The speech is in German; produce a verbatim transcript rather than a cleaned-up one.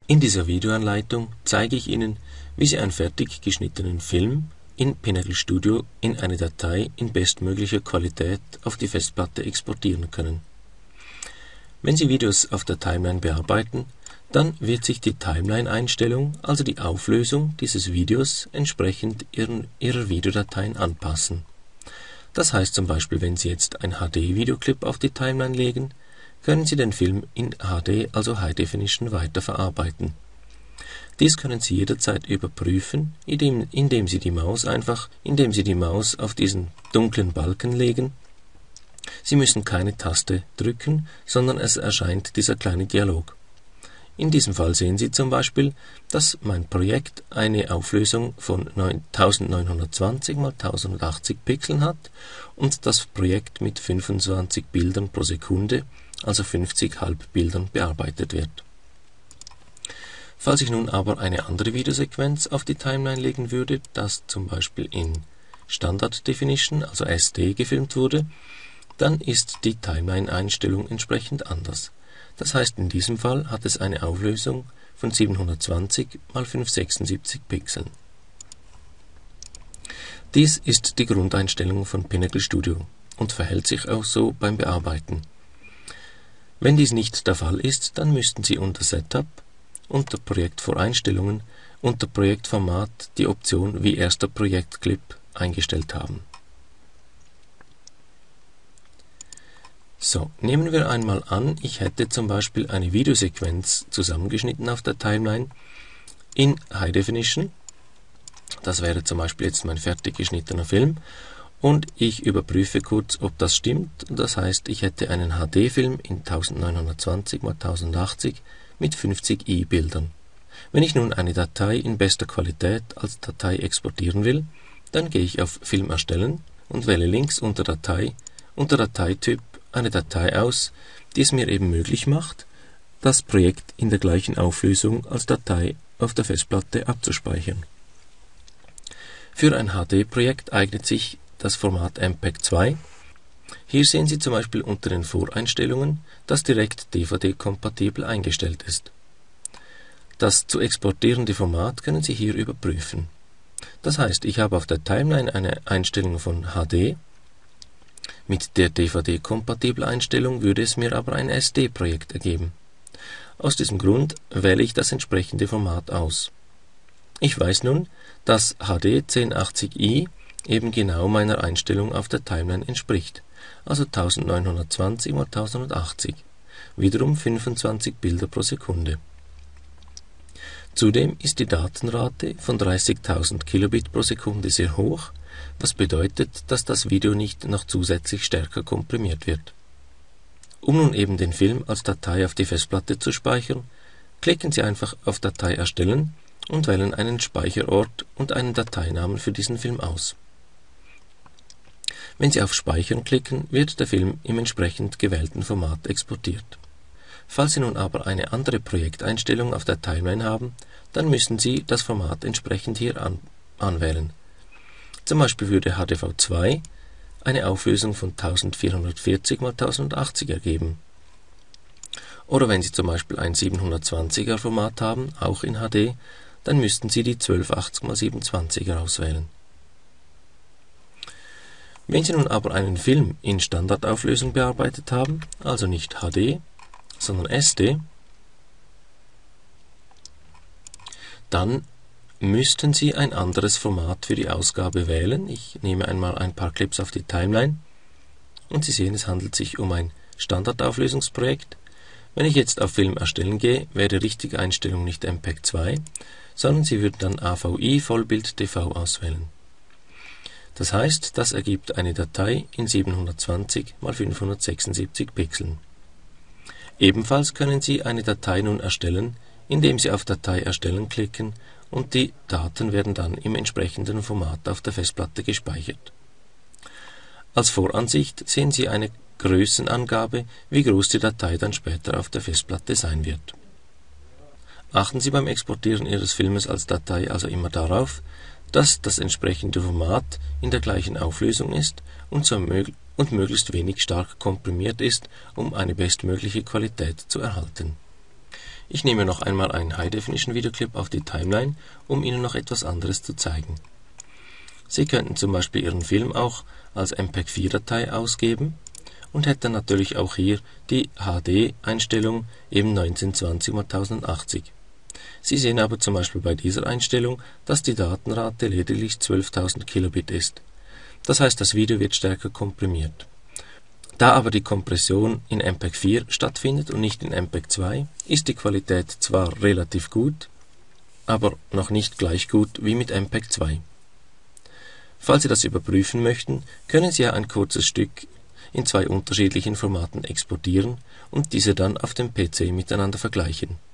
In dieser Videoanleitung zeige ich Ihnen, wie Sie einen fertig geschnittenen Film in Pinnacle Studio in eine Datei in bestmöglicher Qualität auf die Festplatte exportieren können. Wenn Sie Videos auf der Timeline bearbeiten, dann wird sich die Timeline-Einstellung, also die Auflösung dieses Videos, entsprechend ihren, Ihrer Videodateien anpassen. Das heißt zum Beispiel, wenn Sie jetzt ein H D-Videoclip auf die Timeline legen, können Sie den Film in H D, also High Definition, weiterverarbeiten. Dies können Sie jederzeit überprüfen, indem, indem Sie die Maus einfach, indem Sie die Maus auf diesen dunklen Balken legen. Sie müssen keine Taste drücken, sondern es erscheint dieser kleine Dialog. In diesem Fall sehen Sie zum Beispiel, dass mein Projekt eine Auflösung von neuntausendneunhundertzwanzig mal tausendachtzig Pixeln hat und das Projekt mit fünfundzwanzig Bildern pro Sekunde, also fünfzig Halbbildern, bearbeitet wird. Falls ich nun aber eine andere Videosequenz auf die Timeline legen würde, das zum Beispiel in Standard Definition, also S D, gefilmt wurde, dann ist die Timeline-Einstellung entsprechend anders. Das heißt, in diesem Fall hat es eine Auflösung von siebenhundertzwanzig mal fünfhundertsechsundsiebzig Pixeln. Dies ist die Grundeinstellung von Pinnacle Studio und verhält sich auch so beim Bearbeiten. Wenn dies nicht der Fall ist, dann müssten Sie unter Setup, unter Projektvoreinstellungen, unter Projektformat die Option wie erster Projektclip eingestellt haben. So, nehmen wir einmal an, ich hätte zum Beispiel eine Videosequenz zusammengeschnitten auf der Timeline in High Definition. Das wäre zum Beispiel jetzt mein fertig geschnittener Film. Und ich überprüfe kurz, ob das stimmt. Das heißt, ich hätte einen H D-Film in neunzehnhundertzwanzig mal tausendachtzig mit fünfzig i Bildern. Wenn ich nun eine Datei in bester Qualität als Datei exportieren will, dann gehe ich auf Film erstellen und wähle links unter Datei, unter Dateityp eine Datei aus, die es mir eben möglich macht, das Projekt in der gleichen Auflösung als Datei auf der Festplatte abzuspeichern. Für ein H D-Projekt eignet sich das Format M P E G zwei. Hier sehen Sie zum Beispiel unter den Voreinstellungen, dass direkt D V D-kompatibel eingestellt ist. Das zu exportierende Format können Sie hier überprüfen. Das heißt, ich habe auf der Timeline eine Einstellung von H D. Mit der D V D-Kompatibel-Einstellung würde es mir aber ein S D-Projekt ergeben. Aus diesem Grund wähle ich das entsprechende Format aus. Ich weiß nun, dass H D zehnhundertachtzig i eben genau meiner Einstellung auf der Timeline entspricht, also neunzehnhundertzwanzig mal tausendachtzig, wiederum fünfundzwanzig Bilder pro Sekunde. Zudem ist die Datenrate von dreißigtausend Kilobit pro Sekunde sehr hoch, was bedeutet, dass das Video nicht noch zusätzlich stärker komprimiert wird. Um nun eben den Film als Datei auf die Festplatte zu speichern, klicken Sie einfach auf Datei erstellen und wählen einen Speicherort und einen Dateinamen für diesen Film aus. Wenn Sie auf Speichern klicken, wird der Film im entsprechend gewählten Format exportiert. Falls Sie nun aber eine andere Projekteinstellung auf der Timeline haben, dann müssen Sie das Format entsprechend hier an anwählen. Zum Beispiel würde H D V zwei eine Auflösung von vierzehnhundertvierzig mal tausendachtzig ergeben. Oder wenn Sie zum Beispiel ein siebenhundertzwanziger Format haben, auch in H D, dann müssten Sie die zwölfhundertachtzig mal siebenundzwanziger auswählen. Wenn Sie nun aber einen Film in Standardauflösung bearbeitet haben, also nicht H D, sondern S D, dann müssten Sie ein anderes Format für die Ausgabe wählen. Ich nehme einmal ein paar Clips auf die Timeline und Sie sehen, es handelt sich um ein Standardauflösungsprojekt. Wenn ich jetzt auf Film erstellen gehe, wäre die richtige Einstellung nicht M P E G zwei, sondern Sie würden dann A V I Vollbild D V auswählen. Das heißt, das ergibt eine Datei in siebenhundertzwanzig mal fünfhundertsechsundsiebzig Pixeln. Ebenfalls können Sie eine Datei nun erstellen, indem Sie auf Datei erstellen klicken und die Daten werden dann im entsprechenden Format auf der Festplatte gespeichert. Als Voransicht sehen Sie eine Größenangabe, wie groß die Datei dann später auf der Festplatte sein wird. Achten Sie beim Exportieren Ihres Filmes als Datei also immer darauf, dass das entsprechende Format in der gleichen Auflösung ist und, so mög und möglichst wenig stark komprimiert ist, um eine bestmögliche Qualität zu erhalten. Ich nehme noch einmal einen High-Definition-Videoclip auf die Timeline, um Ihnen noch etwas anderes zu zeigen. Sie könnten zum Beispiel Ihren Film auch als M P E G vier Datei ausgeben und hätten natürlich auch hier die H D-Einstellung eben neunzehnhundertzwanzig mal tausendachtzig. Sie sehen aber zum Beispiel bei dieser Einstellung, dass die Datenrate lediglich zwölftausend Kilobit ist. Das heißt, das Video wird stärker komprimiert. Da aber die Kompression in M P E G vier stattfindet und nicht in M P E G zwei, ist die Qualität zwar relativ gut, aber noch nicht gleich gut wie mit M P E G zwei. Falls Sie das überprüfen möchten, können Sie ja ein kurzes Stück in zwei unterschiedlichen Formaten exportieren und diese dann auf dem P C miteinander vergleichen.